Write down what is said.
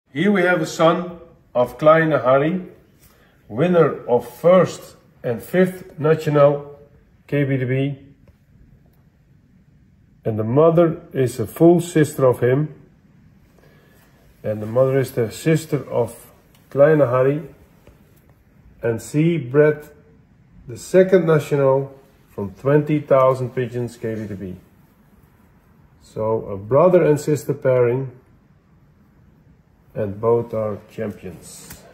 Here we have a son of Kleine Harry, winner of 1st and 5th national KBDB. And the mother is a full sister of him. And the mother is the sister of Kleine Harry. And she bred the 2nd national from 20,000 pigeons KBDB. So a brother and sister pairing, and both are champions.